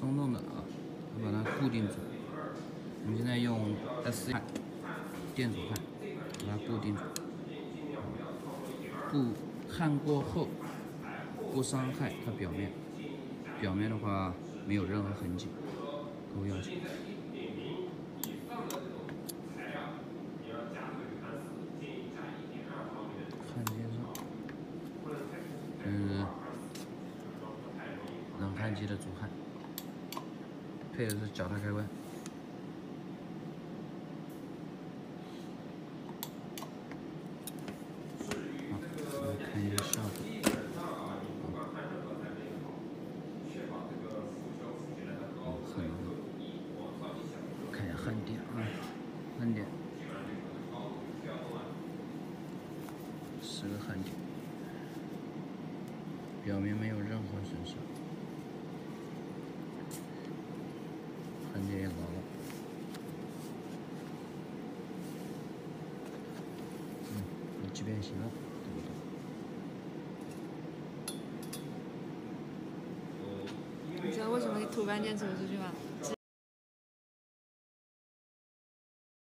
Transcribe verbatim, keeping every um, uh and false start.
松动的啊，把它固定住。我们现在用 S 焊电阻焊把它固定住，不焊过后不伤害它表面，表面的话没有任何痕迹，都要紧。焊接上，这是冷焊机的主焊，配的是脚踏开关。 看一下效果。很，看一下焊点啊，焊点，十个焊点，表面没有任何损伤，焊点也牢了。嗯，基本行了，对不对？ 你知道为什么你突然间走出去吗？